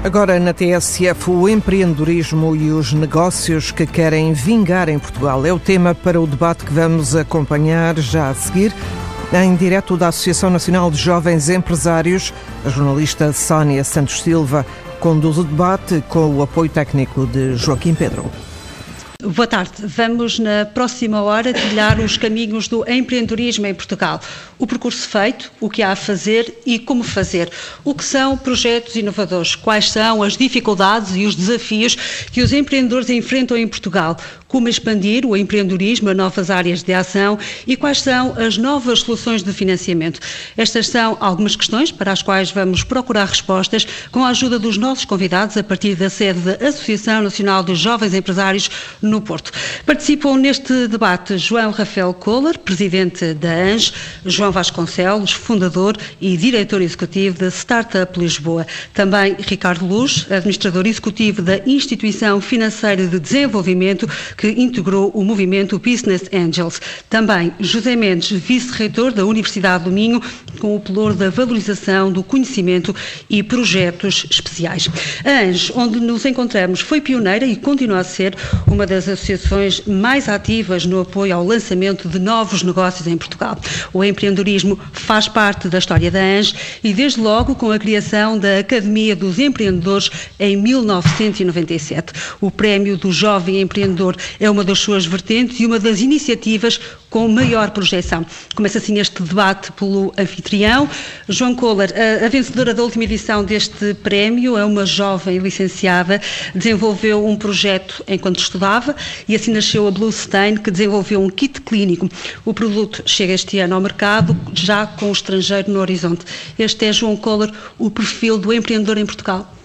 Agora na TSF, o empreendedorismo e os negócios que querem vingar em Portugal. É o tema para o debate que vamos acompanhar já a seguir, em direto da Associação Nacional de Jovens Empresários. A jornalista Sónia Santos Silva conduz o debate com o apoio técnico de Joaquim Pedro. Boa tarde. Vamos, na próxima hora, trilhar os caminhos do empreendedorismo em Portugal. O percurso feito, o que há a fazer e como fazer. O que são projetos inovadores? Quais são as dificuldades e os desafios que os empreendedores enfrentam em Portugal? Como expandir o empreendedorismo a novas áreas de ação e quais são as novas soluções de financiamento? Estas são algumas questões para as quais vamos procurar respostas com a ajuda dos nossos convidados a partir da sede da Associação Nacional de Jovens Empresários no Porto. Participam neste debate João Rafael Kohler, presidente da ANGE, João Vasconcelos, fundador e diretor executivo da Startup Lisboa. Também Ricardo Luz, administrador executivo da Instituição Financeira de Desenvolvimento, que integrou o movimento Business Angels. Também José Mendes, vice-reitor da Universidade do Minho, com o pelour da valorização do conhecimento e projetos especiais. A ANGE, onde nos encontramos, foi pioneira e continua a ser uma das associações mais ativas no apoio ao lançamento de novos negócios em Portugal. O empreendedorismo faz parte da história da ANGE e, desde logo, com a criação da Academia dos Empreendedores em 1997. O Prémio do Jovem Empreendedor é uma das suas vertentes e uma das iniciativas com maior projeção. Começa assim este debate pelo anfitrião. João Kohler, a vencedora da última edição deste prémio é uma jovem licenciada, desenvolveu um projeto enquanto estudava e assim nasceu a Bluestain, que desenvolveu um kit clínico. O produto chega este ano ao mercado, já com o estrangeiro no horizonte. Este é, João Kohler, o perfil do empreendedor em Portugal.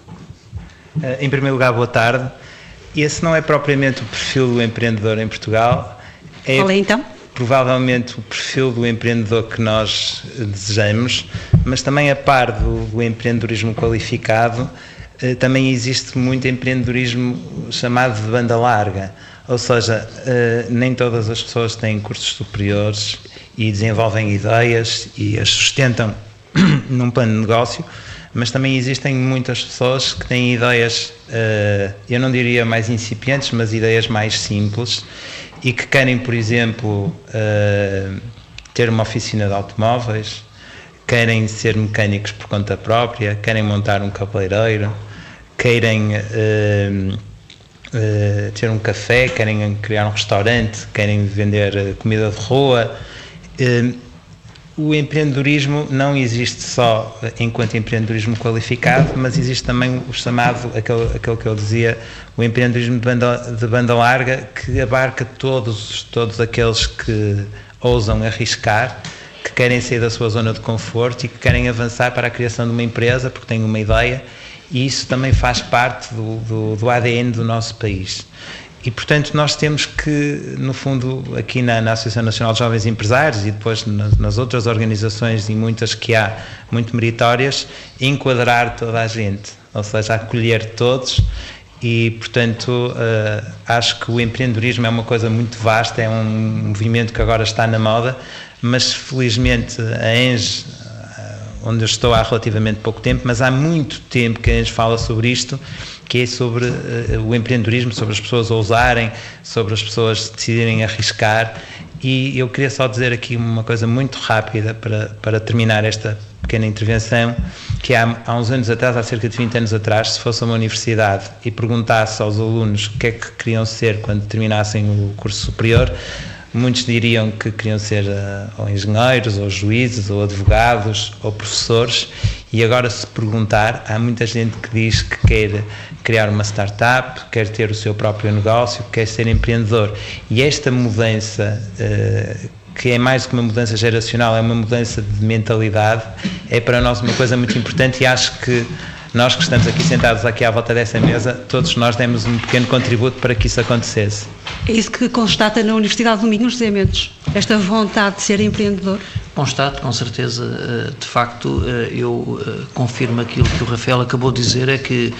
Em primeiro lugar, boa tarde. Esse não é propriamente o perfil do empreendedor em Portugal. Qual é então? Provavelmente o perfil do empreendedor que nós desejamos, mas também a par do empreendedorismo qualificado, também existe muito empreendedorismo chamado de banda larga, ou seja, nem todas as pessoas têm cursos superiores e desenvolvem ideias e as sustentam num plano de negócio, mas também existem muitas pessoas que têm ideias, eu não diria mais incipientes, mas ideias mais simples e que querem, por exemplo, ter uma oficina de automóveis, querem ser mecânicos por conta própria, querem montar um cabeleireiro, querem ter um café, querem criar um restaurante, querem vender comida de rua. O empreendedorismo não existe só enquanto empreendedorismo qualificado, mas existe também o chamado, aquele que eu dizia, o empreendedorismo de banda larga, que abarca todos aqueles que ousam arriscar, que querem sair da sua zona de conforto e que querem avançar para a criação de uma empresa porque têm uma ideia, e isso também faz parte do ADN do nosso país. E, portanto, nós temos que, no fundo, aqui na Associação Nacional de Jovens Empresários e depois nas outras organizações e muitas que há, muito meritórias, enquadrar toda a gente, ou seja, acolher todos e, portanto, acho que o empreendedorismo é uma coisa muito vasta, é um movimento que agora está na moda, mas, felizmente, a ANGE, onde eu estou há relativamente pouco tempo, mas há muito tempo que a gente fala sobre isto, que é sobre o empreendedorismo, sobre as pessoas ousarem, sobre as pessoas decidirem arriscar. E eu queria só dizer aqui uma coisa muito rápida para terminar esta pequena intervenção, que há uns anos atrás, há cerca de 20 anos atrás, se fosse uma universidade e perguntasse aos alunos o que é que queriam ser quando terminassem o curso superior, muitos diriam que queriam ser ou engenheiros, ou juízes, ou advogados, ou professores, e agora se perguntar, há muita gente que diz que quer criar uma startup, quer ter o seu próprio negócio, quer ser empreendedor. E esta mudança, que é mais do que uma mudança geracional, é uma mudança de mentalidade, é para nós uma coisa muito importante, e acho que nós que estamos aqui sentados aqui à volta dessa mesa, todos nós demos um pequeno contributo para que isso acontecesse. É isso que constata na Universidade do Minho, José Mendes, esta vontade de ser empreendedor? Constato, com certeza. De facto, eu confirmo aquilo que o Rafael acabou de dizer, é que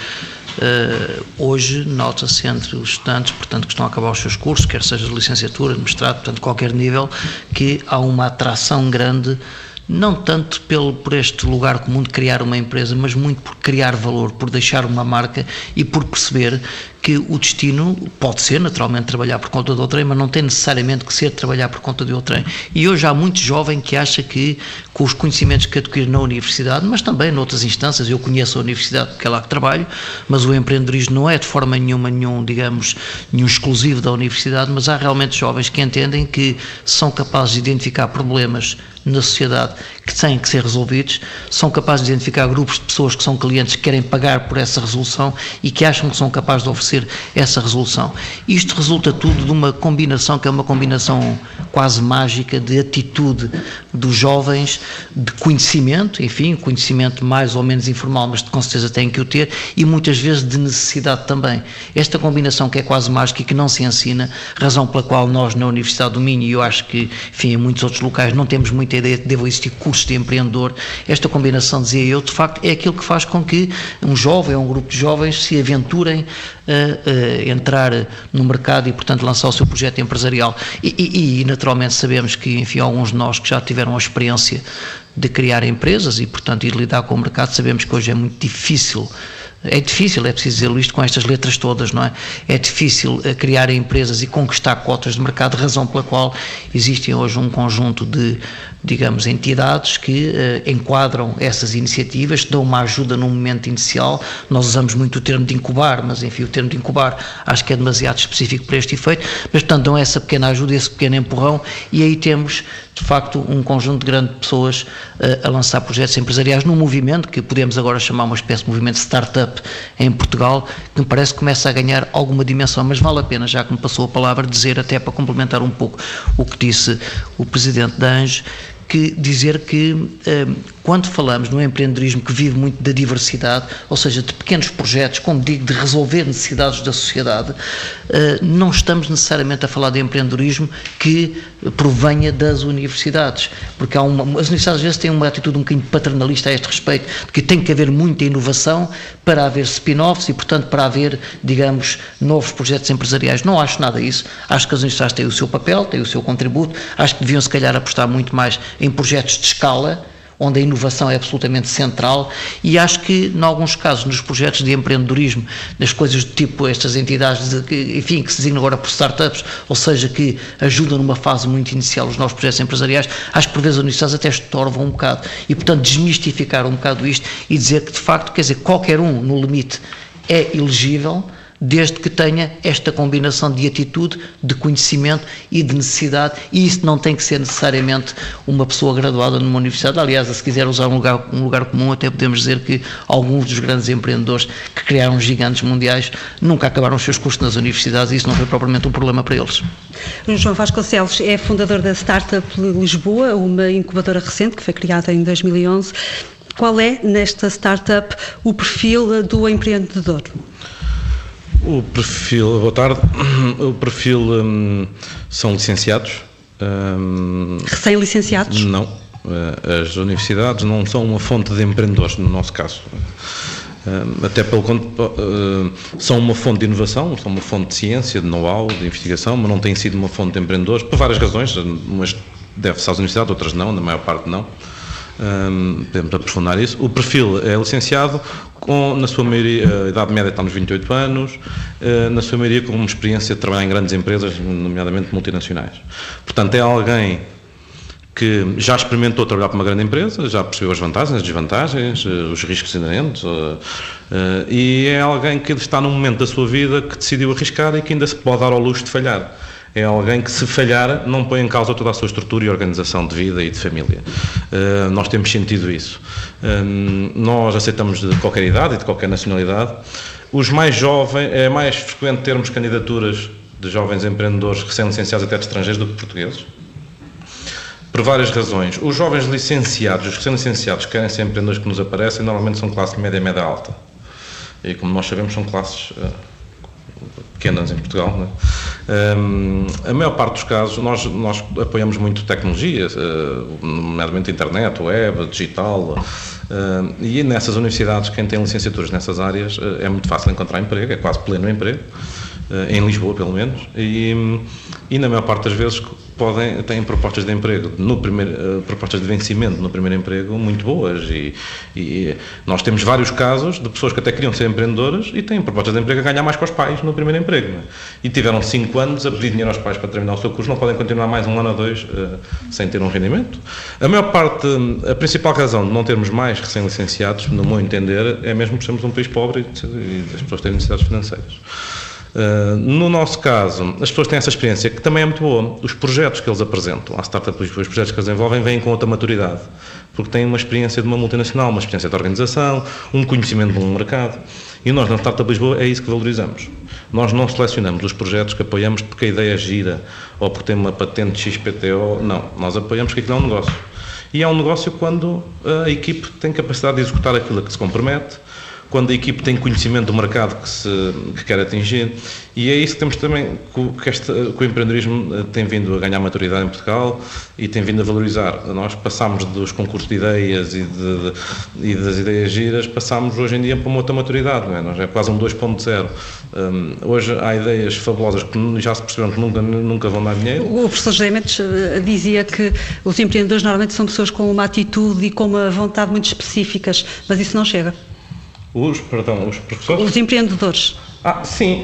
hoje nota-se entre os estudantes, portanto, que estão a acabar os seus cursos, quer seja de licenciatura, de mestrado, portanto, qualquer nível, que há uma atração grande não tanto por este lugar comum de criar uma empresa, mas muito por criar valor, por deixar uma marca e por perceber que o destino pode ser, naturalmente, trabalhar por conta de outrem, mas não tem necessariamente que ser trabalhar por conta de outrem. E hoje há muito jovem que acha que, com os conhecimentos que adquire na universidade, mas também noutras instâncias, eu conheço a universidade porque é lá que trabalho, mas o empreendedorismo não é de forma nenhuma, nenhum exclusivo da universidade, mas há realmente jovens que entendem que são capazes de identificar problemas na sociedade que têm que ser resolvidos, são capazes de identificar grupos de pessoas que são clientes que querem pagar por essa resolução e que acham que são capazes de oferecer essa resolução. Isto resulta tudo de uma combinação que é uma combinação quase mágica de atitude dos jovens, de conhecimento, enfim, conhecimento mais ou menos informal, mas com certeza têm que o ter, e muitas vezes de necessidade também. Esta combinação que é quase mágica e que não se ensina, razão pela qual nós na Universidade do Minho, e eu acho que, enfim, em muitos outros locais não temos muita ideia de que devam existir cursos de empreendedor, esta combinação, dizia eu, de facto é aquilo que faz com que um jovem ou um grupo de jovens se aventurem a entrar no mercado e, portanto, lançar o seu projeto empresarial. E naturalmente sabemos que, enfim, alguns de nós que já tiveram a experiência de criar empresas e, portanto, ir lidar com o mercado, sabemos que hoje é muito difícil. É preciso dizer isto com estas letras todas, não é? É difícil criar empresas e conquistar cotas de mercado, razão pela qual existem hoje um conjunto de, digamos, entidades que enquadram essas iniciativas, dão uma ajuda num momento inicial. Nós usamos muito o termo de incubar, mas enfim, o termo de incubar acho que é demasiado específico para este efeito, mas portanto dão essa pequena ajuda, esse pequeno empurrão, e aí temos de facto um conjunto de grandes pessoas a lançar projetos empresariais num movimento que podemos agora chamar uma espécie de movimento startup em Portugal, que me parece que começa a ganhar alguma dimensão, mas vale a pena, já que me passou a palavra, dizer, até para complementar um pouco o que disse o Presidente da ANGE, dizer que quando falamos no empreendedorismo que vive muito da diversidade, ou seja, de pequenos projetos, como digo, de resolver necessidades da sociedade, não estamos necessariamente a falar de empreendedorismo que provenha das universidades, porque as universidades às vezes têm uma atitude um bocadinho paternalista a este respeito, de que tem que haver muita inovação para haver spin-offs e, portanto, para haver, digamos, novos projetos empresariais. Não acho nada disso. Acho que as universidades têm o seu papel, têm o seu contributo, acho que deviam se calhar apostar muito mais em projetos de escala, onde a inovação é absolutamente central, e acho que, em alguns casos, nos projetos de empreendedorismo, nas coisas do tipo estas entidades, enfim, que se designam agora por startups, ou seja, que ajudam numa fase muito inicial os novos projetos empresariais, acho que por vezes as universidades até estorvam um bocado, e portanto desmistificar um bocado isto e dizer que de facto, quer dizer, qualquer um, no limite, é elegível, desde que tenha esta combinação de atitude, de conhecimento e de necessidade, e isso não tem que ser necessariamente uma pessoa graduada numa universidade. Aliás, se quiser usar um lugar comum, até podemos dizer que alguns dos grandes empreendedores que criaram gigantes mundiais nunca acabaram os seus cursos nas universidades, e isso não foi propriamente um problema para eles. João Vasconcelos é fundador da Startup Lisboa, uma incubadora recente que foi criada em 2011. Qual é, nesta startup, o perfil do empreendedor? O perfil, boa tarde, o perfil são licenciados. Recém-licenciados? Não, as universidades não são uma fonte de empreendedores, no nosso caso. Até pelo são uma fonte de inovação, são uma fonte de ciência, de know-how, de investigação, mas não têm sido uma fonte de empreendedores, por várias razões, umas deve-se às universidades, outras não, na maior parte não. Podemos aprofundar isso. O perfil é licenciado, na sua maioria, a idade média está nos 28 anos, na sua maioria com uma experiência de trabalhar em grandes empresas, nomeadamente multinacionais. Portanto, é alguém que já experimentou trabalhar para uma grande empresa, já percebeu as vantagens, as desvantagens, os riscos inerentes, e é alguém que está num momento da sua vida que decidiu arriscar e que ainda se pode dar ao luxo de falhar. É alguém que, se falhar, não põe em causa toda a sua estrutura e organização de vida e de família. Nós temos sentido isso. Nós aceitamos de qualquer idade e de qualquer nacionalidade. Os mais jovens, é mais frequente termos candidaturas de jovens empreendedores recém-licenciados até de estrangeiros do que portugueses. Por várias razões. Os jovens licenciados, os recém-licenciados que querem ser empreendedores que nos aparecem, normalmente são classe média e média alta. E, como nós sabemos, são classes pequenas em Portugal, não é? A maior parte dos casos nós apoiamos muito tecnologia, nomeadamente internet, web, digital, e nessas universidades, quem tem licenciaturas nessas áreas, é muito fácil encontrar emprego, é quase pleno emprego, em Lisboa pelo menos, e na maior parte das vezes têm propostas de emprego, propostas de vencimento no primeiro emprego muito boas e nós temos vários casos de pessoas que até queriam ser empreendedoras e têm propostas de emprego a ganhar mais que os pais no primeiro emprego, não é? E tiveram 5 anos a pedir dinheiro aos pais para terminar o seu curso, não podem continuar mais 1 ano ou 2 sem ter um rendimento. A principal razão de não termos mais recém-licenciados, no meu entender, é mesmo que somos um país pobre e as pessoas têm necessidades financeiras. No nosso caso, as pessoas têm essa experiência que também é muito boa. Os projetos que eles apresentam à Startup Lisboa, os projetos que eles desenvolvem, vêm com outra maturidade, porque têm uma experiência de uma multinacional, uma experiência de organização, um conhecimento de um mercado. E nós, na Startup Lisboa, é isso que valorizamos. Nós não selecionamos os projetos que apoiamos porque a ideia é gira ou porque tem uma patente XPTO. Não, nós apoiamos porque aquilo é um negócio. E é um negócio quando a equipe tem capacidade de executar aquilo a que se compromete, quando a equipe tem conhecimento do mercado que quer atingir, e é isso que temos também, que o empreendedorismo tem vindo a ganhar maturidade em Portugal e tem vindo a valorizar. Nós passámos dos concursos de ideias e das ideias giras, passámos hoje em dia para uma outra maturidade, não é? Nós é quase um 2.0. Hoje há ideias fabulosas que já se perceberam que nunca vão dar dinheiro. O professor José Mendes dizia que os empreendedores normalmente são pessoas com uma atitude e com uma vontade muito específicas, mas isso não chega. Os professores? Os empreendedores. Sim,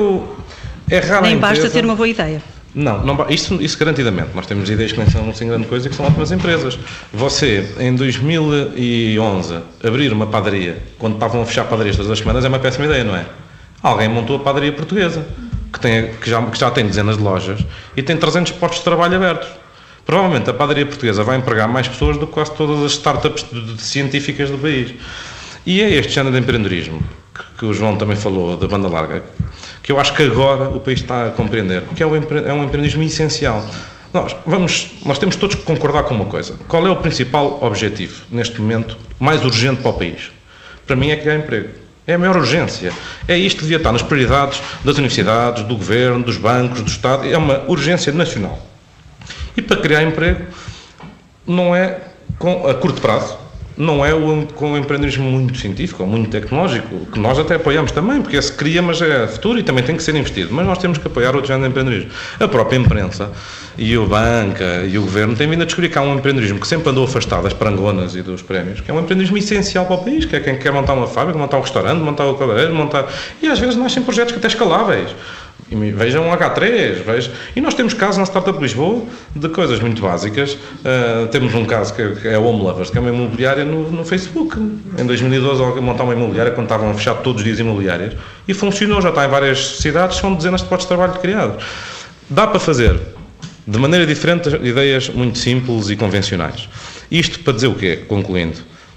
é raro. Nem basta ter uma boa ideia. Não, isso garantidamente. Nós temos ideias que nem são assim grande coisa e que são ótimas empresas. Você, em 2011, abrir uma padaria, quando estavam a fechar padarias todas as semanas, é uma péssima ideia, não é? Alguém montou a padaria portuguesa, que já tem dezenas de lojas e tem 300 postos de trabalho abertos. Provavelmente a padaria portuguesa vai empregar mais pessoas do que quase todas as startups científicas do país. E é este género de empreendedorismo, que o João também falou, da banda larga, que eu acho que agora o país está a compreender, que é um empreendedorismo essencial. Nós temos todos que concordar com uma coisa. Qual é o principal objetivo, neste momento, mais urgente para o país? Para mim é criar emprego. É a maior urgência. É isto que devia estar nas prioridades das universidades, do governo, dos bancos, do Estado. É uma urgência nacional. E para criar emprego, não é a curto prazo, não é com um empreendedorismo muito científico ou muito tecnológico, que nós até apoiamos também, porque se cria, mas é futuro e também tem que ser investido. Mas nós temos que apoiar outro género de empreendedorismo. A própria imprensa e a banca e o governo têm vindo a descobrir que há um empreendedorismo que sempre andou afastado das parangonas e dos prémios, que é um empreendedorismo essencial para o país, que é quem quer montar uma fábrica, montar um restaurante, montar o cabeleireiro, e às vezes nascem projetos que até escaláveis. Vejam um H3, e nós temos casos na Startup Lisboa de coisas muito básicas. Temos um caso que é a Home Lovers, que é uma imobiliária no Facebook. Em 2012 alguém montou uma imobiliária quando estavam a fechar todos os dias imobiliárias e funcionou, já está em várias cidades, são dezenas de postos de trabalho criados. Dá para fazer de maneira diferente ideias muito simples e convencionais. Isto para dizer o quê? Concluindo,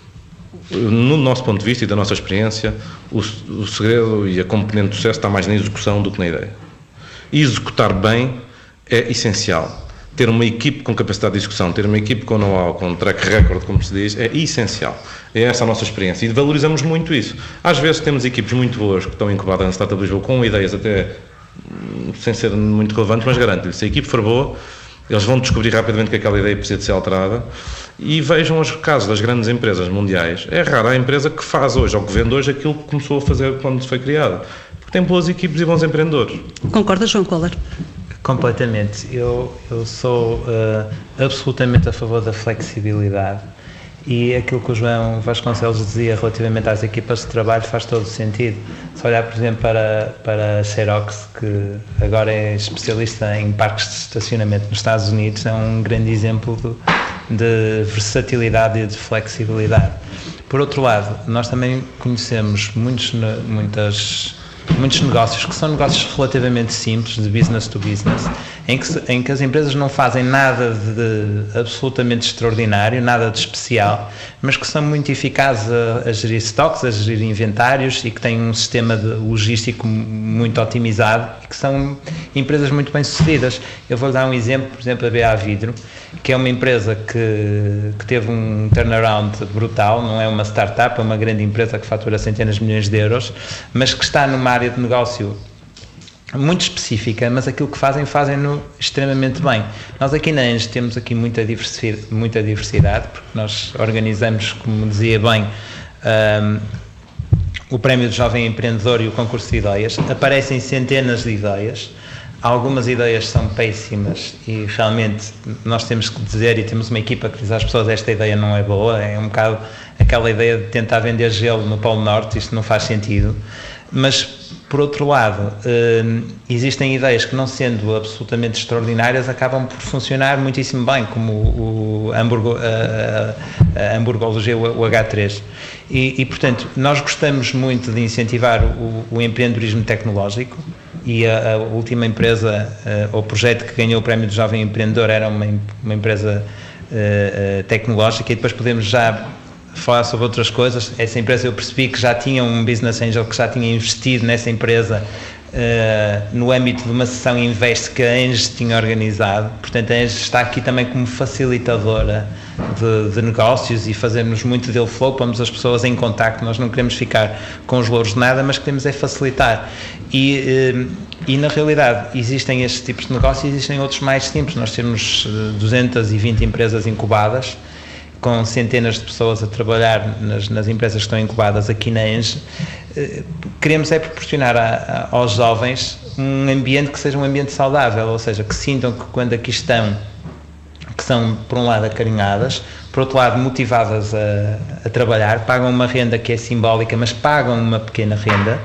no nosso ponto de vista e da nossa experiência, o segredo e a componente do sucesso está mais na execução do que na ideia. E executar bem é essencial. Ter uma equipe com capacidade de execução, ter uma equipe com know-how, com track record, como se diz, é essencial. É essa a nossa experiência e valorizamos muito isso. Às vezes temos equipes muito boas que estão incubadas na Startup Lisboa com ideias até sem ser muito relevantes, mas garanto-lhe, se a equipe for boa, eles vão descobrir rapidamente que aquela ideia precisa de ser alterada. E vejam os casos das grandes empresas mundiais. É rara a empresa que faz hoje ou que vende hoje aquilo que começou a fazer quando foi criada, porque tem boas equipes e bons empreendedores. Concorda, João Kohler? Completamente. Eu sou absolutamente a favor da flexibilidade e aquilo que o João Vasconcelos dizia relativamente às equipas de trabalho faz todo o sentido. Se olhar, por exemplo, para a Xerox, que agora é especialista em parques de estacionamento nos Estados Unidos, é um grande exemplo de versatilidade e de flexibilidade. Por outro lado, nós também conhecemos muitos negócios que são negócios relativamente simples, de business to business, em que as empresas não fazem nada de absolutamente extraordinário, nada de especial, mas que são muito eficazes a gerir stocks, a gerir inventários e que têm um sistema logístico muito otimizado e que são empresas muito bem sucedidas. Eu vou dar um exemplo, por exemplo, a BA Vidro, que é uma empresa que teve um turnaround brutal, não é uma startup, é uma grande empresa que fatura centenas de milhões de euros, mas que está numa área de negócio muito específica, mas aquilo que fazem-no extremamente bem. Nós aqui na Engie temos aqui muita diversidade, porque nós organizamos, como dizia bem, o Prémio de Jovem Empreendedor e o concurso de ideias. Aparecem centenas de ideias. algumas ideias são péssimas e realmente nós temos que dizer, e temos uma equipa que diz às pessoas: esta ideia não é boa, é um bocado aquela ideia de tentar vender gelo no Polo Norte, isto não faz sentido. Mas, por outro lado, existem ideias que, não sendo absolutamente extraordinárias, acabam por funcionar muitíssimo bem, como a hamburgologia, o H3. E, portanto, nós gostamos muito de incentivar o empreendedorismo tecnológico, e a última empresa, ou projeto que ganhou o Prémio do Jovem Empreendedor, era uma empresa tecnológica, e depois podemos já falar sobre outras coisas. Essa empresa, eu percebi que já tinha um business angel que já tinha investido nessa empresa no âmbito de uma sessão Invest que a Engie tinha organizado. Portanto, a Engie está aqui também como facilitadora de negócios, e fazemos muito deal flow, pomos as pessoas em contacto. Nós não queremos ficar com os louros de nada, mas queremos é facilitar. E na realidade existem estes tipos de negócios e existem outros mais simples. Nós temos 220 empresas incubadas, com centenas de pessoas a trabalhar nas empresas que estão incubadas aqui na Engie. Queremos é proporcionar aos jovens um ambiente que seja um ambiente saudável, ou seja, que sintam que quando aqui estão, que são, por um lado, acarinhadas, por outro lado, motivadas a trabalhar, pagam uma renda que é simbólica, mas pagam uma pequena renda,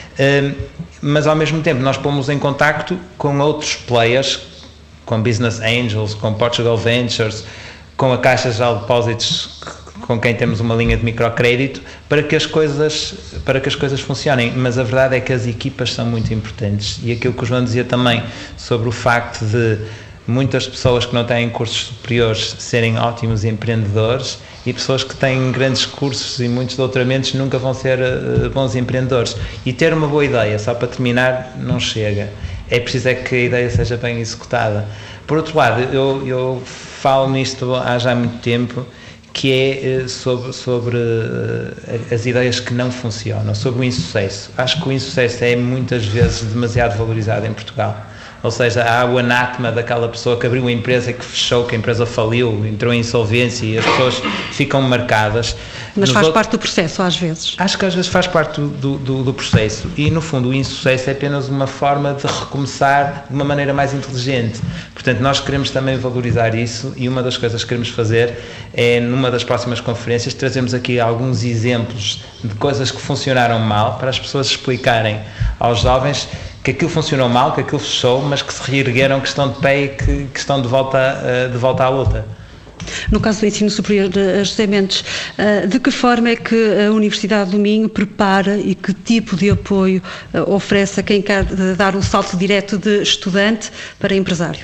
mas ao mesmo tempo nós pomos em contacto com outros players, com Business Angels, com Portugal Ventures, com a Caixa Geral de Depósitos, com quem temos uma linha de microcrédito, para que as coisas funcionem. Mas a verdade é que as equipas são muito importantes, e aquilo que o João dizia também sobre o facto de muitas pessoas que não têm cursos superiores serem ótimos empreendedores, e pessoas que têm grandes cursos e muitos doutoramentos nunca vão ser bons empreendedores. E ter uma boa ideia, só para terminar, não chega. É preciso é que a ideia seja bem executada. Por outro lado, eu falo nisto há já muito tempo, que é sobre as ideias que não funcionam, sobre o insucesso. Acho que o insucesso é muitas vezes demasiado valorizado em Portugal. Ou seja, há o anátema daquela pessoa que abriu uma empresa e que fechou, que a empresa faliu, entrou em insolvência, e as pessoas ficam marcadas. Mas faz parte do processo, às vezes. Acho que às vezes faz parte do processo, e no fundo o insucesso é apenas uma forma de recomeçar de uma maneira mais inteligente. Portanto, nós queremos também valorizar isso, e uma das coisas que queremos fazer é, numa das próximas conferências, trazermos aqui alguns exemplos de coisas que funcionaram mal, para as pessoas explicarem aos jovens que aquilo funcionou mal, que aquilo fechou, mas que se reergueram, que estão de pé e que estão de volta à luta. No caso do ensino superior, José Mendes, de que forma é que a Universidade do Minho prepara e que tipo de apoio oferece a quem quer dar o salto direto de estudante para empresário?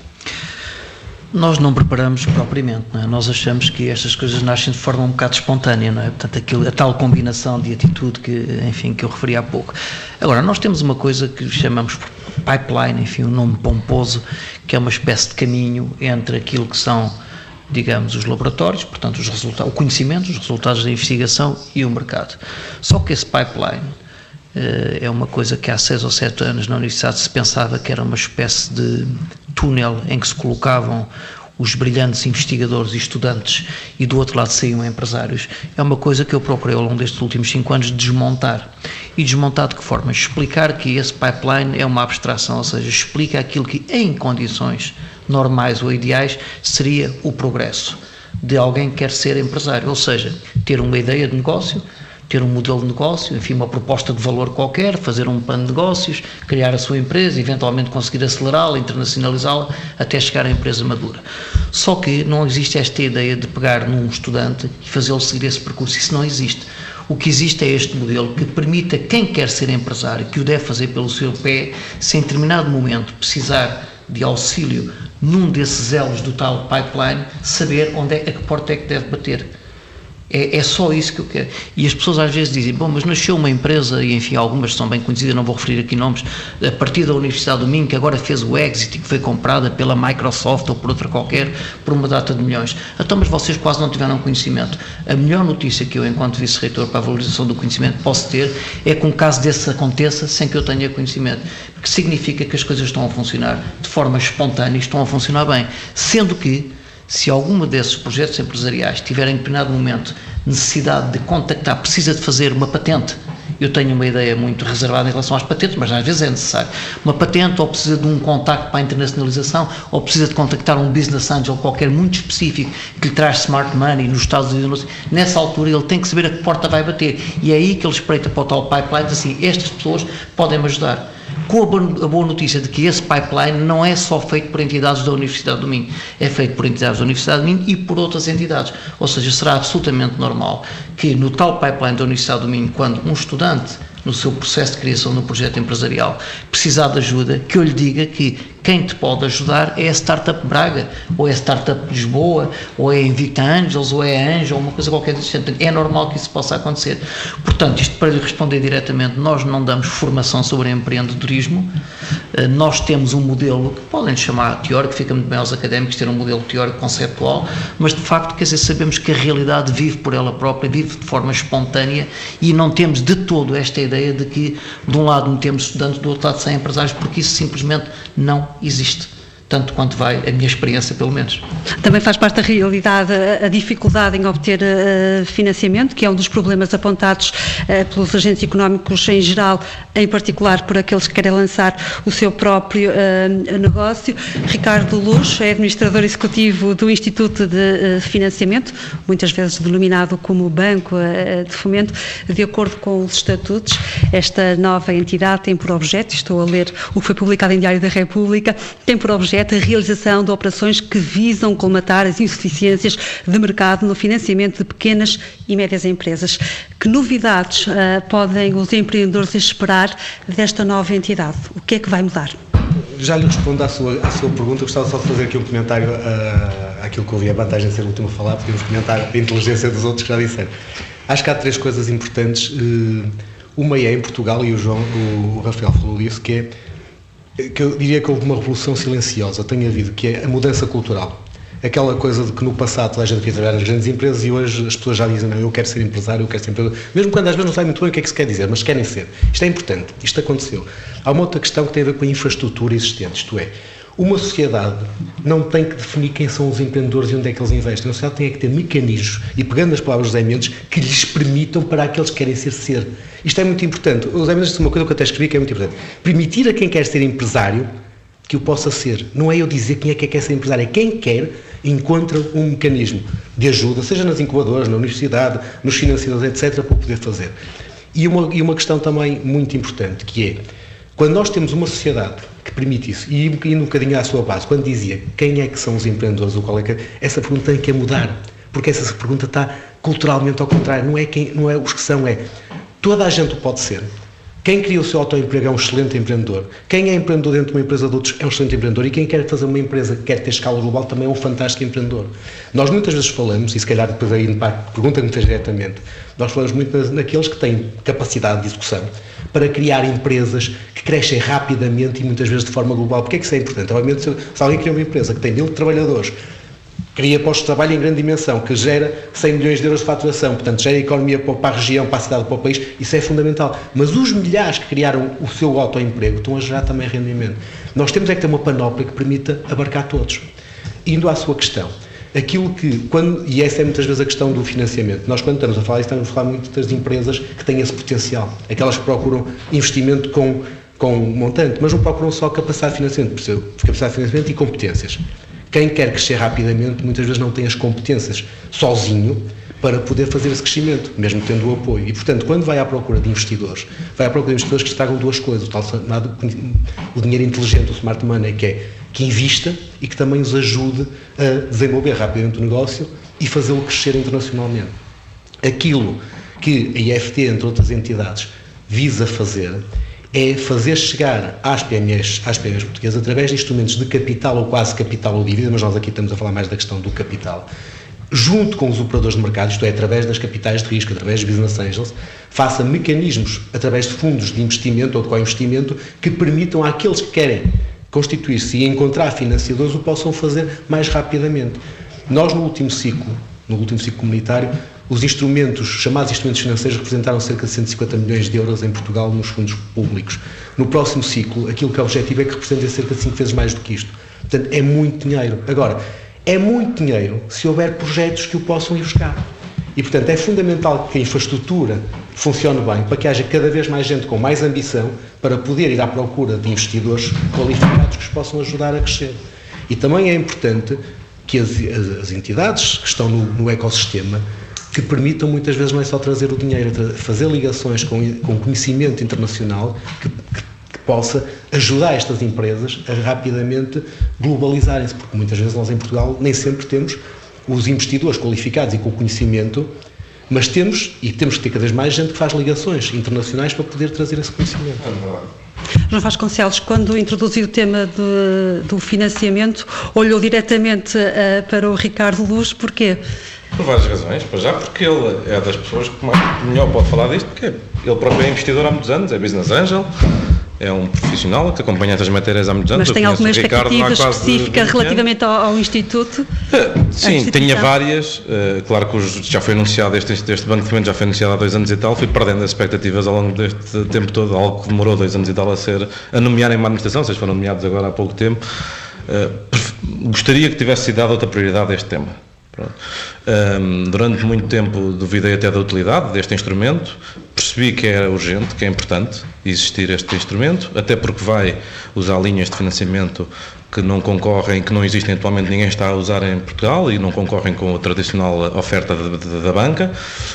Nós não preparamos propriamente, não é? Nós achamos que estas coisas nascem de forma um bocado espontânea, não é? Portanto, a tal combinação de atitude que eu referi há pouco. Agora, nós temos uma coisa que chamamos pipeline, enfim, um nome pomposo, que é uma espécie de caminho entre aquilo que são, digamos, os laboratórios, portanto, o conhecimento, os resultados da investigação, e o mercado. Só que esse pipeline é uma coisa que há 6 ou 7 anos na Universidade se pensava que era uma espécie de túnel em que se colocavam os brilhantes investigadores e estudantes, e do outro lado saíam empresários. É uma coisa que eu procurei ao longo destes últimos 5 anos desmontar. E desmontar de que forma? Explicar que esse pipeline é uma abstração, ou seja, explica aquilo que em condições normais ou ideais seria o progresso de alguém que quer ser empresário, ou seja, ter uma ideia de negócio, ter um modelo de negócio, enfim, uma proposta de valor qualquer, fazer um plano de negócios, criar a sua empresa, eventualmente conseguir acelerá-la, internacionalizá-la, até chegar à empresa madura. Só que não existe esta ideia de pegar num estudante e fazê-lo seguir esse percurso. Isso não existe. O que existe é este modelo que permite a quem quer ser empresário, que o deve fazer pelo seu pé, se em determinado momento precisar de auxílio num desses elos do tal pipeline, saber a que porta é que deve bater. É só isso que eu quero. E as pessoas às vezes dizem, bom, mas nasceu uma empresa, e enfim, algumas são bem conhecidas, não vou referir aqui nomes, a partir da Universidade do Minho, que agora fez o exit e que foi comprada pela Microsoft ou por outra qualquer, por uma data de milhões. Então, mas vocês quase não tiveram conhecimento. A melhor notícia que eu, enquanto vice-reitor para a valorização do conhecimento, posso ter é que um caso desse aconteça sem que eu tenha conhecimento, que significa que as coisas estão a funcionar de forma espontânea e estão a funcionar bem, sendo que se alguma desses projetos empresariais tiver em determinado momento necessidade de contactar, precisa de fazer uma patente Eu tenho uma ideia muito reservada em relação às patentes, mas às vezes é necessário. Uma patente, ou precisa de um contacto para a internacionalização, ou precisa de contactar um business angel qualquer muito específico que lhe traz smart money nos Estados Unidos. Nessa altura ele tem que saber a que porta vai bater. E é aí que ele espreita para o tal pipeline, assim, estas pessoas podem me ajudar. Com a boa notícia de que esse pipeline não é só feito por entidades da Universidade do Minho, é feito por entidades da Universidade do Minho e por outras entidades. Ou seja, será absolutamente normal que no tal pipeline da Universidade do Minho, quando um estudante, no seu processo de criação de um projeto empresarial, precisar de ajuda, que eu lhe diga que quem te pode ajudar é a Startup Braga, ou é a Startup Lisboa, ou é a Invicta Angels, ou é a Angel, uma coisa qualquer desse. É normal que isso possa acontecer. Portanto, isto para lhe responder diretamente, nós não damos formação sobre empreendedorismo, nós temos um modelo que podem chamar teórico, fica muito bem aos académicos ter um modelo teórico conceptual, mas de facto, quer dizer, sabemos que a realidade vive por ela própria, vive de forma espontânea e não temos de todo esta ideia de que de um lado metemos estudantes, do outro lado sem empresários, porque isso simplesmente não existe, tanto quanto vai a minha experiência, pelo menos. Também faz parte da realidade a dificuldade em obter financiamento, que é um dos problemas apontados pelos agentes económicos em geral, em particular por aqueles que querem lançar o seu próprio negócio. Ricardo Luz é administrador executivo do Instituto de Financiamento, muitas vezes denominado como Banco de Fomento. De acordo com os estatutos, esta nova entidade tem por objeto, estou a ler o que foi publicado em Diário da República, tem por objeto a realização de operações que visam colmatar as insuficiências de mercado no financiamento de pequenas e médias empresas. Que novidades podem os empreendedores esperar desta nova entidade? O que é que vai mudar? Já lhe respondo à sua pergunta, gostava só de fazer aqui um comentário àquilo que ouvi a vantagem de ser o último a falar, podemos comentar a inteligência dos outros que já disseram. Acho que há três coisas importantes. Uma é em Portugal, e o Rafael falou disso, que eu diria que houve uma revolução silenciosa, tem havido, que é a mudança cultural. Aquela coisa de que no passado toda a gente queria trabalhar nas grandes empresas e hoje as pessoas já dizem, não, eu quero ser empresário, eu quero ser empreendedor. Mesmo quando às vezes não sabe muito bem o que é que se quer dizer, mas querem ser. Isto é importante, isto aconteceu. Há uma outra questão que tem a ver com a infraestrutura existente, isto é, uma sociedade não tem que definir quem são os empreendedores e onde é que eles investem. A sociedade tem que ter mecanismos, e pegando as palavras dos José Mendes, que lhes permitam para aqueles que querem ser. Isto é muito importante. O José Mendes disse uma coisa que eu até escrevi que é muito importante. Permitir a quem quer ser empresário que o possa ser. Não é eu dizer quem é que quer ser empresário, é quem quer encontra um mecanismo de ajuda, seja nas incubadoras, na universidade, nos financiadores, etc., para poder fazer. E uma questão também muito importante, que é, quando nós temos uma sociedade que permite isso, e indo um bocadinho à sua base, quando dizia quem é que são os empreendedores, ou qual é que, essa pergunta tem que mudar, porque essa pergunta está culturalmente ao contrário, não é os que são, é toda a gente o pode ser. Quem cria o seu autoemprego é um excelente empreendedor. Quem é empreendedor dentro de uma empresa de outros é um excelente empreendedor. E quem quer fazer uma empresa que quer ter escala global também é um fantástico empreendedor. Nós muitas vezes falamos, e se calhar depois aí para a pergunta que me fez diretamente, nós falamos muito naqueles que têm capacidade de execução para criar empresas que crescem rapidamente e muitas vezes de forma global. Porque é que isso é importante? Obviamente, se alguém cria uma empresa que tem 1000 trabalhadores, cria postos de trabalho em grande dimensão, que gera 100 milhões de euros de faturação, portanto, gera economia para a região, para a cidade, para o país, isso é fundamental. Mas os milhares que criaram o seu autoemprego estão a gerar também rendimento. Nós temos é que ter uma panóplia que permita abarcar todos. Indo à sua questão, aquilo que, e essa é muitas vezes a questão do financiamento, nós quando estamos a falar, estamos a falar muito das empresas que têm esse potencial, aquelas que procuram investimento com um montante, mas não procuram só capacidade de financiamento e competências. Quem quer crescer rapidamente, muitas vezes não tem as competências sozinho para poder fazer esse crescimento, mesmo tendo o apoio. E, portanto, quando vai à procura de investidores, vai à procura de investidores que tragam duas coisas, o dinheiro inteligente, o smart money, que invista e que também os ajude a desenvolver rapidamente o negócio e fazê-lo crescer internacionalmente. Aquilo que a IFT, entre outras entidades, visa fazer é fazer chegar às PMEs portuguesas, através de instrumentos de capital ou quase capital ou dívida, mas nós aqui estamos a falar mais da questão do capital, junto com os operadores de mercado, isto é, através das capitais de risco, através de business angels, faça mecanismos, através de fundos de investimento ou de co-investimento, que permitam àqueles que querem constituir-se e encontrar financiadores o possam fazer mais rapidamente. Nós, no último ciclo comunitário, os chamados instrumentos financeiros representaram cerca de 150 milhões de euros em Portugal nos fundos públicos. No próximo ciclo, aquilo que é o objetivo é que represente cerca de 5 vezes mais do que isto. Portanto, é muito dinheiro. Agora, é muito dinheiro se houver projetos que o possam ir buscar. E, portanto, é fundamental que a infraestrutura funcione bem, para que haja cada vez mais gente com mais ambição para poder ir à procura de investidores qualificados que os possam ajudar a crescer. E também é importante que as entidades que estão no ecossistema que permitam muitas vezes não é só trazer o dinheiro, fazer ligações com conhecimento internacional que possa ajudar estas empresas a rapidamente globalizarem-se, porque muitas vezes nós em Portugal nem sempre temos os investidores qualificados e com conhecimento, mas temos que ter cada vez mais gente que faz ligações internacionais para poder trazer esse conhecimento. João Vasconcelos, quando introduziu o tema do financiamento, olhou diretamente para o Ricardo Luz, porquê? Por várias razões, para já porque ele é das pessoas que melhor pode falar disto, porque ele próprio é investidor há muitos anos, é business angel, é um profissional que acompanha estas matérias há muitos anos. Mas tem alguma expectativa específica relativamente ao Instituto? Sim, tinha várias. Claro que já foi anunciado, este Banco de Fomento já foi anunciado há 2 anos e tal, fui perdendo as expectativas ao longo deste tempo todo, algo que demorou 2 anos e tal a nomear em uma administração, vocês foram nomeados agora há pouco tempo. Gostaria que tivesse sido dada outra prioridade a este tema. Durante muito tempo duvidei até da utilidade deste instrumento, percebi que era urgente, que é importante existir este instrumento, até porque vai usar linhas de financiamento que não concorrem, que não existem atualmente, ninguém está a usar em Portugal e não concorrem com a tradicional oferta da banca.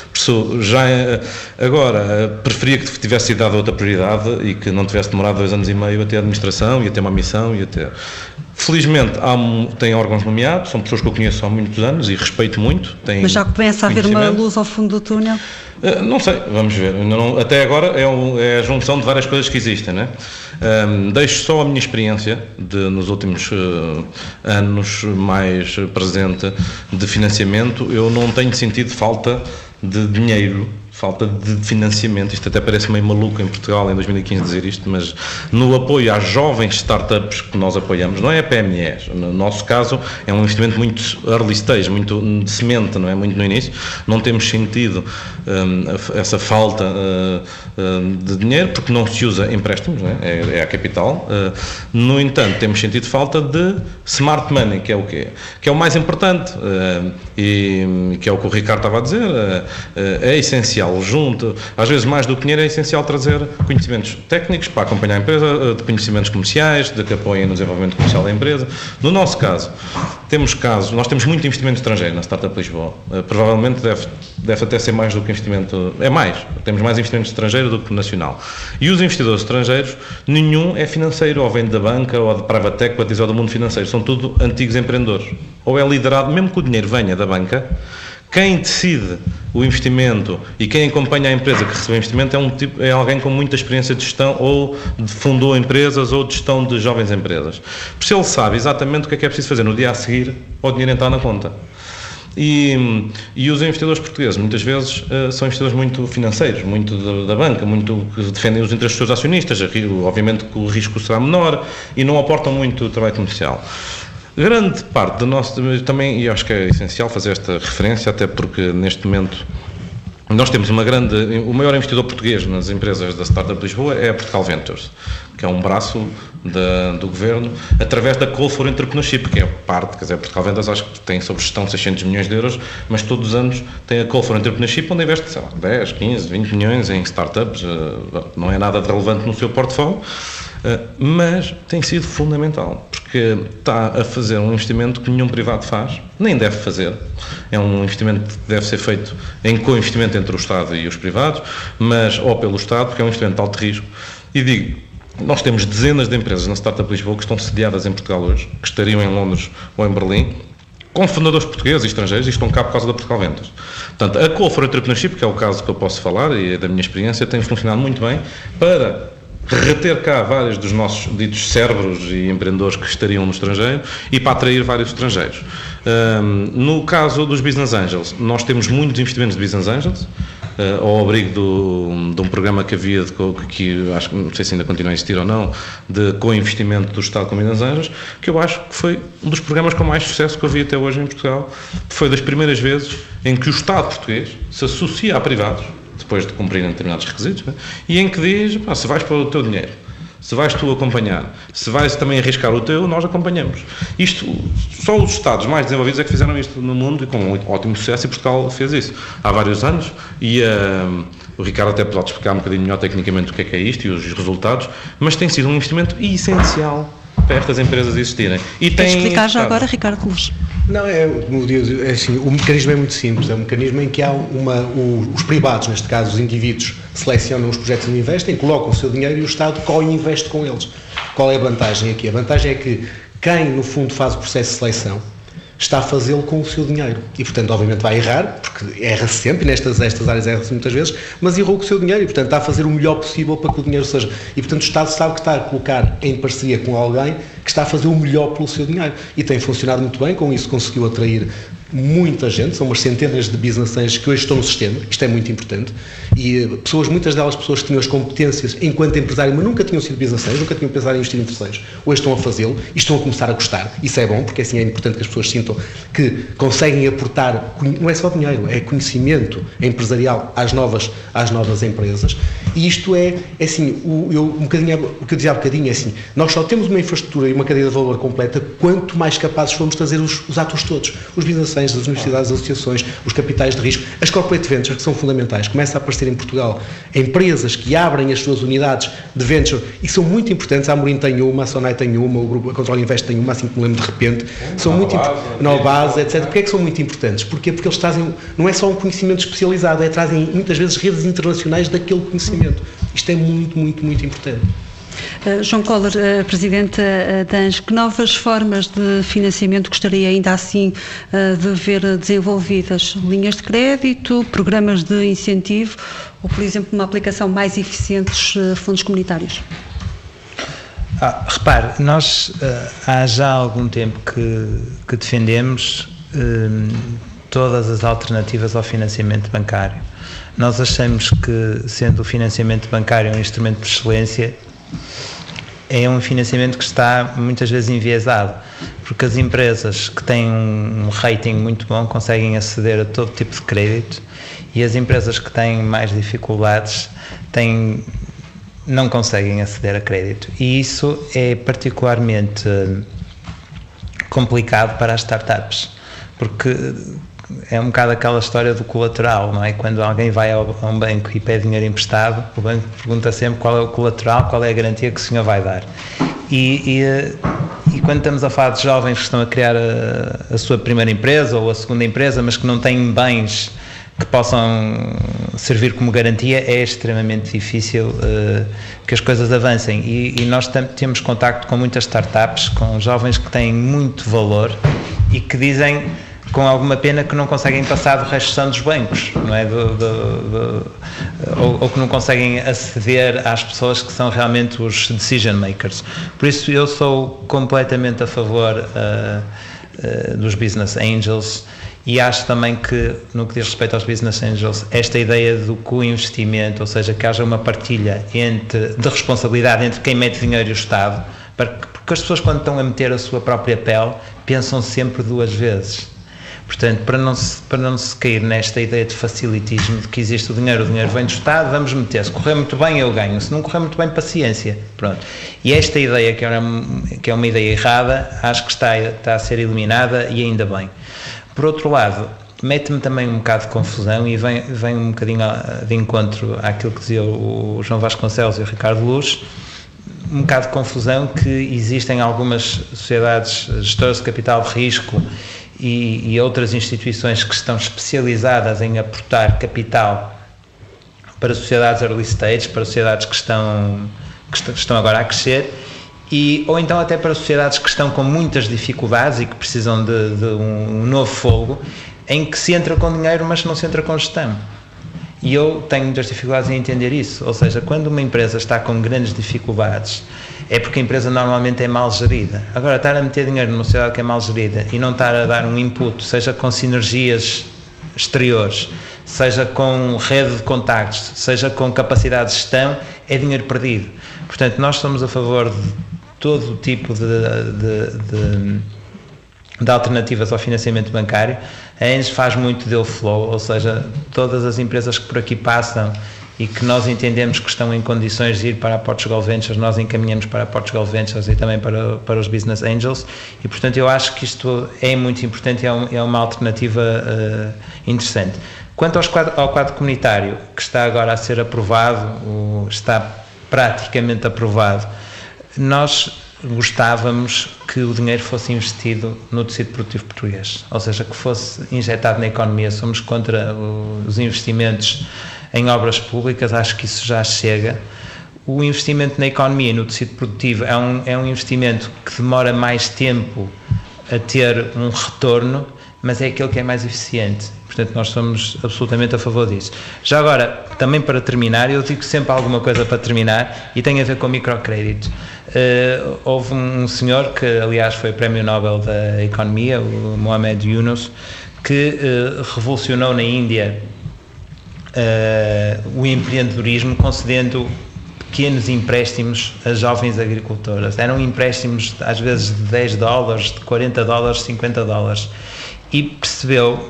Agora, preferia que tivesse sido dada outra prioridade e que não tivesse demorado 2 anos e meio até a administração e até uma missão e até... Felizmente tem órgãos nomeados, são pessoas que eu conheço há muitos anos e respeito muito. Mas já começa a haver uma luz ao fundo do túnel? Não sei, vamos ver. Até agora é a junção de várias coisas que existem, não é? Deixo só a minha experiência nos últimos anos mais presente de financiamento. Eu não tenho sentido falta de dinheiro, falta de financiamento. Isto até parece meio maluco em Portugal em 2015 dizer isto, mas no apoio às jovens startups que nós apoiamos, não é a PMEs, no nosso caso é um investimento muito early stage, muito de semente, não é? Muito no início, não temos sentido essa falta de dinheiro, porque não se usa empréstimos, não é? É a capital. No entanto, temos sentido falta de smart money, que é o quê? Que é o mais importante, e que é o que o Ricardo estava a dizer, é essencial, junto, às vezes mais do que dinheiro, é essencial trazer conhecimentos técnicos para acompanhar a empresa, de conhecimentos comerciais, de que apoiem no desenvolvimento comercial da empresa. No nosso caso, nós temos muito investimento estrangeiro na Startup Lisboa, provavelmente deve até ser mais do que investimento, temos mais investimento estrangeiro do que nacional. E os investidores estrangeiros, nenhum é financeiro, ou vem da banca, ou de private equity, ou do mundo financeiro, são tudo antigos empreendedores. Ou é liderado, mesmo que o dinheiro venha da banca, quem decide o investimento e quem acompanha a empresa que recebeu o investimento é alguém com muita experiência de gestão, ou fundou empresas, ou de gestão de jovens empresas. Por isso ele sabe exatamente o que é preciso fazer no dia a seguir para o dinheiro entrar na conta. E os investidores portugueses muitas vezes são investidores muito financeiros, muito da banca, muito que defendem os interesses dos seus acionistas, obviamente que o risco será menor e não aportam muito trabalho comercial. Grande parte do nosso também, e acho que é essencial fazer esta referência, até porque neste momento nós temos o maior investidor português nas empresas da Startup Lisboa é a Portugal Ventures, que é um braço do governo, através da Call for Entrepreneurship, que é parte, quer dizer, Portugal Ventures acho que tem sob gestão 600 milhões de euros, mas todos os anos tem a Call for Entrepreneurship, onde investe, sei lá, 10, 15, 20 milhões em startups, não é nada de relevante no seu portfólio, mas tem sido fundamental, porque está a fazer um investimento que nenhum privado faz, nem deve fazer. É um investimento que deve ser feito em co-investimento entre o Estado e os privados, ou pelo Estado, porque é um investimento de alto risco. E digo, nós temos dezenas de empresas na Startup Lisboa que estão sediadas em Portugal hoje, que estariam em Londres ou em Berlim, com fundadores portugueses e estrangeiros, e estão cá por causa da Portugal Ventures. Portanto, a Call for Entrepreneurship, que é o caso que eu posso falar, e é da minha experiência, tem funcionado muito bem para reter cá vários dos nossos ditos cérebros e empreendedores que estariam no estrangeiro e para atrair vários estrangeiros. No caso dos Business Angels, nós temos muitos investimentos de Business Angels, ao abrigo de um programa que havia, que acho que não sei se ainda continua a existir ou não, de co-investimento do Estado com Business Angels, que eu acho que foi um dos programas com mais sucesso que eu vi até hoje em Portugal. Foi das primeiras vezes em que o Estado português se associa a privados, depois de cumprirem determinados requisitos, né? E em que diz, se vais para o teu dinheiro, se vais tu acompanhar, se vais também arriscar o teu, nós acompanhamos. Isto, só os Estados mais desenvolvidos é que fizeram isto no mundo, e com um ótimo sucesso, e Portugal fez isso há vários anos, e O Ricardo até pode explicar um bocadinho melhor tecnicamente o que é isto e os resultados, mas tem sido um investimento essencial para estas empresas existirem. E queres explicar já agora, Ricardo Luz? Não, assim, o mecanismo é muito simples, é um mecanismo em que há os privados, neste caso os indivíduos, selecionam os projetos onde investem, colocam o seu dinheiro e o Estado co-investe com eles. Qual é a vantagem aqui? A vantagem é que quem, no fundo, faz o processo de seleção está a fazê-lo com o seu dinheiro. E, portanto, obviamente vai errar, porque erra-se sempre, e nestas áreas erra-se muitas vezes, mas errou com o seu dinheiro e, portanto, está a fazer o melhor possível para que o dinheiro seja... E, portanto, o Estado sabe que está a colocar em parceria com alguém que está a fazer o melhor pelo seu dinheiro. E tem funcionado muito bem, com isso conseguiu atrair muita gente, são umas centenas de business angels que hoje estão no sistema, isto é muito importante, e muitas delas pessoas que tinham as competências enquanto empresário, mas nunca tinham sido business angels, nunca tinham pensado em investir em terceiros, hoje estão a fazê-lo e estão a começar a gostar, isso é bom, porque assim é importante que as pessoas sintam que conseguem aportar, não é só dinheiro, é conhecimento empresarial às novas empresas, e isto é assim, o que eu dizia há bocadinho é assim, nós só temos uma infraestrutura e uma cadeia de valor completa quanto mais capazes formos trazer os atores todos, os business angels, as universidades, as associações, os capitais de risco, as corporate ventures, que são fundamentais. Começa a aparecer em Portugal empresas que abrem as suas unidades de venture e são muito importantes. A Amorim tem uma, a Sonai tem uma, o Grupo Control Invest tem uma, assim que me lembro de repente. São muito Nova Base, etc. Porquê é que são muito importantes? Porque eles trazem, não é só um conhecimento especializado, trazem muitas vezes redes internacionais daquele conhecimento. Isto é muito, muito, muito importante. João Coller, Presidente da ANJ, que novas formas de financiamento gostaria ainda assim de ver desenvolvidas? Linhas de crédito, programas de incentivo ou, por exemplo, uma aplicação mais eficiente dos fundos comunitários? Repare, nós há já algum tempo que defendemos todas as alternativas ao financiamento bancário. Nós achamos que, sendo o financiamento bancário um instrumento de excelência, é um financiamento que está muitas vezes enviesado, porque as empresas que têm um rating muito bom conseguem aceder a todo tipo de crédito e as empresas que têm mais dificuldades não conseguem aceder a crédito. E isso é particularmente complicado para as startups, porque é um bocado aquela história do colateral, não é? Quando alguém vai a um banco e pede dinheiro emprestado, o banco pergunta sempre qual é o colateral, qual é a garantia que o senhor vai dar. E quando estamos a falar de jovens que estão a criar a sua primeira empresa ou a segunda empresa, mas que não têm bens que possam servir como garantia, é extremamente difícil que as coisas avancem. E nós temos contacto com muitas startups, com jovens que têm muito valor e que dizem com alguma pena que não conseguem passar do resto dos bancos, não é? Ou que não conseguem aceder às pessoas que são realmente os decision makers. Por isso eu sou completamente a favor dos business angels e acho também que, no que diz respeito aos business angels, esta ideia do co-investimento, ou seja, que haja uma partilha de responsabilidade entre quem mete dinheiro e o Estado, porque as pessoas, quando estão a meter a sua própria pele, pensam sempre duas vezes. Portanto, para não se cair nesta ideia de facilitismo, de que existe o dinheiro vem do Estado, vamos meter. Se correr muito bem, eu ganho. Se não correr muito bem, paciência. Pronto. E esta ideia, que é uma ideia errada, acho que está a ser eliminada e ainda bem. Por outro lado, mete-me também um bocado de confusão e vem um bocadinho de encontro àquilo que dizia o João Vasconcelos e o Ricardo Luz, um bocado de confusão que existem algumas sociedades gestoras de capital de risco e outras instituições que estão especializadas em aportar capital para sociedades early stage, para sociedades que estão agora a crescer, ou então até para sociedades que estão com muitas dificuldades e que precisam de um novo fôlego, em que se entra com dinheiro, mas não se entra com gestão. E eu tenho muitas dificuldades em entender isso, ou seja, quando uma empresa está com grandes dificuldades, é porque a empresa normalmente é mal gerida. Agora, estar a meter dinheiro numa sociedade que é mal gerida e não estar a dar um input, seja com sinergias exteriores, seja com rede de contactos, seja com capacidade de gestão, é dinheiro perdido. Portanto, nós somos a favor de todo o tipo de alternativas ao financiamento bancário. A ANJ faz muito deal flow, ou seja, todas as empresas que por aqui passam e que nós entendemos que estão em condições de ir para a Portugal Ventures, nós encaminhamos para a Portugal Ventures e também para os Business Angels, e portanto eu acho que isto é muito importante e é uma alternativa interessante. Quanto ao quadro comunitário, que está agora a ser aprovado, está praticamente aprovado, nós gostávamos que o dinheiro fosse investido no tecido produtivo português, ou seja, que fosse injetado na economia. Somos contra os investimentos em obras públicas, acho que isso já chega. O investimento na economia e no tecido produtivo é um investimento que demora mais tempo a ter um retorno, mas é aquele que é mais eficiente. Portanto, nós somos absolutamente a favor disso. Já agora, também para terminar, eu digo sempre alguma coisa para terminar e tem a ver com microcréditos. Houve um senhor que, aliás, foi o Prémio Nobel da Economia, o Mohamed Yunus, que revolucionou naÍndia o empreendedorismo concedendo pequenos empréstimos a jovens agricultoras. Eram empréstimos às vezes de $10, de $40, $50, e percebeu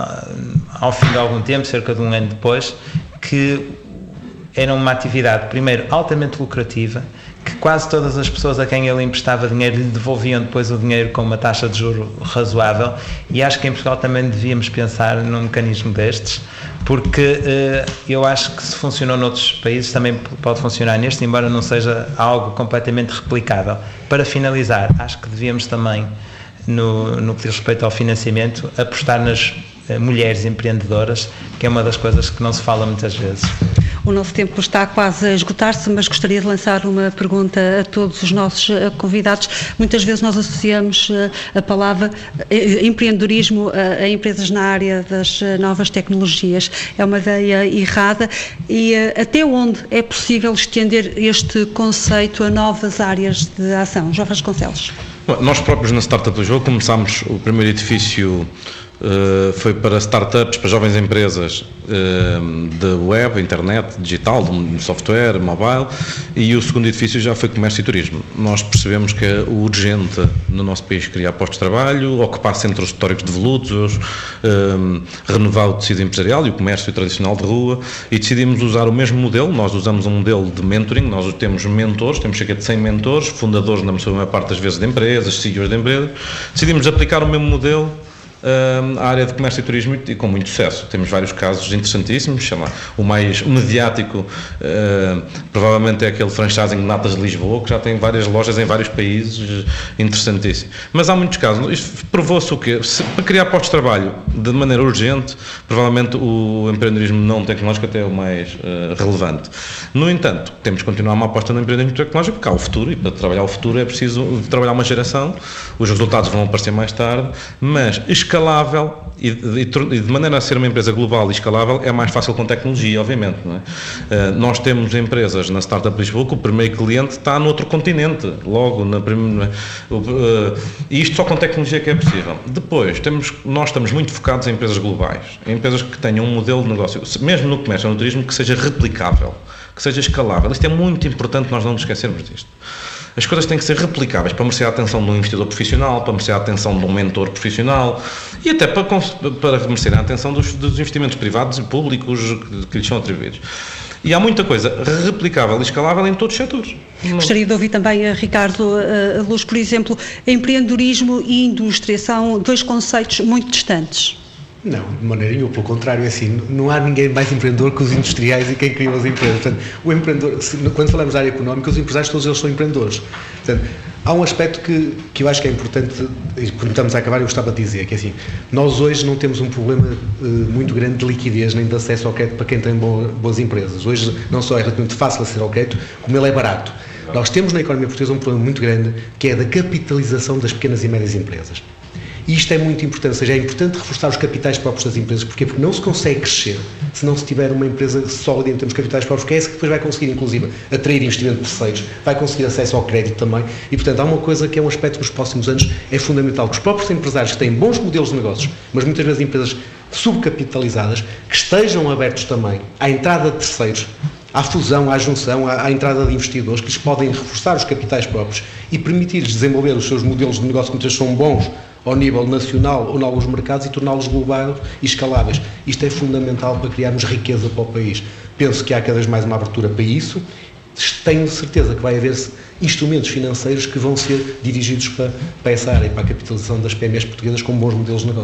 ao fim de algum tempo, cerca de um ano depois, que era uma atividade, primeiro, altamente lucrativa, que quase todas as pessoas a quem ele emprestava dinheiro lhe devolviam depois o dinheiro com uma taxa de juro razoável, e acho que em Portugal também devíamos pensar num mecanismo destes, porque eu acho que se funcionou noutros países também pode funcionar neste, embora não seja algo completamente replicável. Para finalizar, acho que devíamos também, no que diz respeito ao financiamento, apostar nas mulheres empreendedoras, que é uma das coisas que não se fala muitas vezes. O nosso tempo está quase a esgotar-se, mas gostaria de lançar uma pergunta a todos os nossos convidados. Muitas vezes nós associamos a palavra empreendedorismo a empresas na área das novas tecnologias. É uma ideia errada, e até onde é possível estender este conceito a novas áreas de ação? João Vasconcelos. Nós próprios na Startup Lisboa começámos, o primeiro edifício foi para startups, para jovens empresas de web, internet, digital, de software, mobile, e o segundo edifício já foi comércio e turismo. Nós percebemos que é urgente no nosso país criar postos de trabalho, ocupar centros históricos de devolutos, renovar o tecido empresarial e o comércio tradicional de rua, e decidimos usar o mesmo modelo. Nós usamos um modelo de mentoring, nós temos mentores, temos cerca de 100 mentores, fundadores na maior parte das vezes de empresas, CEOs de empresas. Decidimos aplicar o mesmo modelo à área de comércio e turismo, e com muito sucesso. Temos vários casos interessantíssimos, sei lá, o mais mediático provavelmente é aquele franchising de Natas de Lisboa, que já tem várias lojas em vários países, interessantíssimo. Mas há muitos casos. Isto provou-se o quê? Para criar postos de trabalho de maneira urgente, provavelmente o empreendedorismo não tecnológico até é o mais relevante. No entanto, temos que continuar uma aposta no empreendedorismo tecnológico, porque há o futuro, e para trabalhar o futuro é preciso trabalhar uma geração. Os resultados vão aparecer mais tarde, mas escalável, e de maneira a ser uma empresa global e escalável, é mais fácil com tecnologia, obviamente, não é? Nós temos empresas na Startup Lisboa que o primeiro cliente está no outro continente, logo na primeira, e isto só com tecnologia que é possível. Depois, nós estamos muito focados em empresas globais, em empresas que tenham um modelo de negócio, mesmo no comércio ou no turismo, que seja replicável, que seja escalável. Isto é muito importante, nós não nos esquecermos disto. As coisas têm que ser replicáveis para merecer a atenção de um investidor profissional, para merecer a atenção de um mentor profissional, e até para merecer a atenção dos investimentos privados e públicos que lhes são atribuídos. E há muita coisa replicável e escalável em todos os setores. Gostaria de ouvir também a Ricardo Luz, por exemplo, empreendedorismo e indústria são dois conceitos muito distantes. Não, de maneira nenhuma, pelo contrário, é assim, não há ninguém mais empreendedor que os industriais e quem criou as empresas. Portanto, o empreendedor, quando falamos da área económica, os empresários todos eles são empreendedores. Portanto, há um aspecto que eu acho que é importante, e quando estamos a acabar eu gostava de dizer, que é assim, nós hoje não temos um problema muito grande de liquidez nem de acesso ao crédito para quem tem boas empresas. Hoje não só é relativamente fácil aceder ao crédito, como ele é barato. Nós temos na economia portuguesa um problema muito grande, que é da capitalização das pequenas e médias empresas. E isto é muito importante, ou seja, é importante reforçar os capitais próprios das empresas. Porquê? Porque não se consegue crescer se não se tiver uma empresa sólida em termos de capitais próprios, que é essa que depois vai conseguir, inclusive, atrair investimento de terceiros, vai conseguir acesso ao crédito também. E, portanto, há uma coisa que é um aspecto que nos próximos anos é fundamental, que os próprios empresários que têm bons modelos de negócios, mas muitas vezes empresas subcapitalizadas, que estejam abertos também à entrada de terceiros, à fusão, à junção, à entrada de investidores, que lhes podem reforçar os capitais próprios e permitir-lhes desenvolver os seus modelos de negócio que muitas vezes são bons ao nível nacional ou em alguns mercados e torná-los globais e escaláveis. Isto é fundamental para criarmos riqueza para o país. Penso que há cada vez mais uma abertura para isso. Tenho certeza que vai haver instrumentos financeiros que vão ser dirigidos para essa área, para a capitalização das PMEs portuguesas com bons modelos de negócio.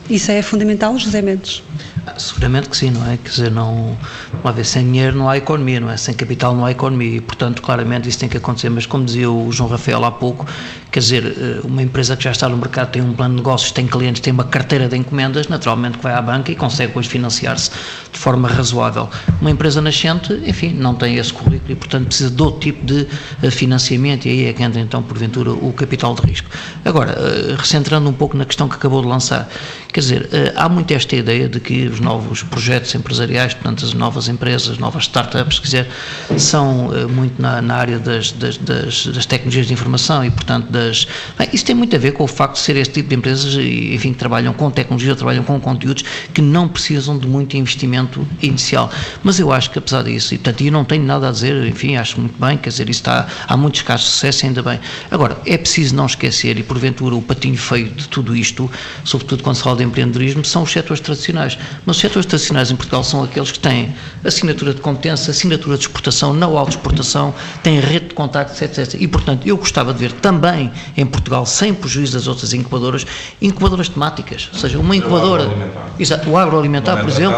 Isso é fundamental, José Mendes? Seguramente que sim, não é? Quer dizer, não há ver, sem dinheiro não há economia, não é? Sem capital não há economia e, portanto, claramente isso tem que acontecer. Mas, como dizia o João Rafael há pouco, quer dizer, uma empresa que já está no mercado, tem um plano de negócios, tem clientes, tem uma carteira de encomendas, naturalmente que vai à banca e consegue depois financiar-se de forma razoável. Uma empresa nascente, enfim, não tem esse currículo e, portanto, precisa de outro tipo de financiamento e aí é que entra, então, porventura, o capital de risco. Agora, recentrando um pouco na questão que acabou de lançar, quer dizer, há muito esta ideia de que os novos projetos empresariais, portanto, as novas empresas, novas startups, quiser, são muito na área das tecnologias de informação e, portanto, isso tem muito a ver com o facto de ser este tipo de empresas, enfim, que trabalham com tecnologia, trabalham com conteúdos que não precisam de muito investimento inicial. Mas eu acho que, apesar disso, e portanto, eu não tenho nada a dizer, enfim, acho muito bem, quer dizer, há muitos casos de sucesso, ainda bem. Agora, é preciso não esquecer, e porventura o patinho feio de tudo isto, sobretudo quando se fala de empreendedorismo, são os setores tradicionais. Mas os setores tradicionais em Portugal são aqueles que têm assinatura de competência, assinatura de exportação, know-how de exportação, têm rede de contactos, etc. E, portanto, eu gostava de ver também em Portugal, sem prejuízo das outras incubadoras temáticas, ou seja, uma incubadora... O agroalimentar, por exemplo,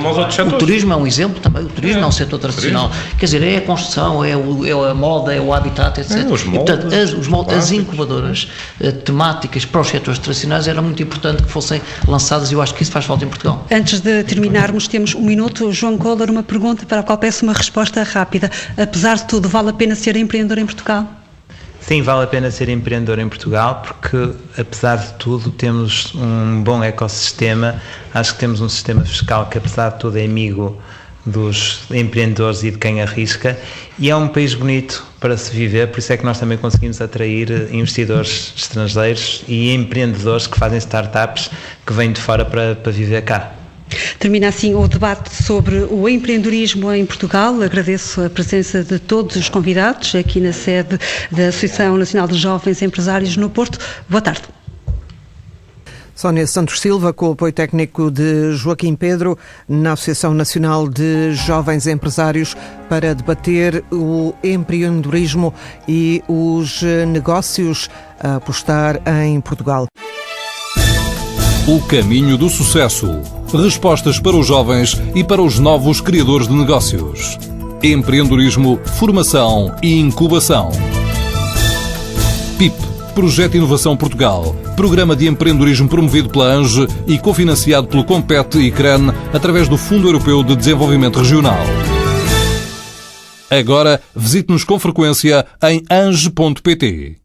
o turismo é um exemplo também, o turismo é um setor tradicional. Quer dizer, é a construção, é a moda, é o habitat, etc. E, portanto, as incubadoras temáticas para os setores tradicionais era muito importante que fossem lançadas e eu acho que isso faz falta em Portugal. Antes de terminarmos, temos um minuto. João Kohler, uma pergunta para a qual peço uma resposta rápida. Apesar de tudo, vale a pena ser empreendedor em Portugal? Sim, vale a pena ser empreendedor em Portugal porque, apesar de tudo, temos um bom ecossistema. Acho que temos um sistema fiscal que, apesar de tudo, é amigo dos empreendedores e de quem arrisca, e é um país bonito para se viver, por isso é que nós também conseguimos atrair investidores estrangeiros e empreendedores que fazem startups que vêm de fora para viver cá. Termina assim o debate sobre o empreendedorismo em Portugal. Agradeço a presença de todos os convidados aqui na sede da Associação Nacional de Jovens Empresários no Porto. Boa tarde. Sónia Santos Silva, com o apoio técnico de Joaquim Pedro, na Associação Nacional de Jovens Empresários, para debater o empreendedorismo e os negócios a apostar em Portugal. O caminho do sucesso. Respostas para os jovens e para os novos criadores de negócios. Empreendedorismo, formação e incubação. PIP, Projeto Inovação Portugal. Programa de empreendedorismo promovido pela ANGE e cofinanciado pelo Compete e CRAN através do Fundo Europeu de Desenvolvimento Regional. Agora, visite-nos com frequência em ange.pt.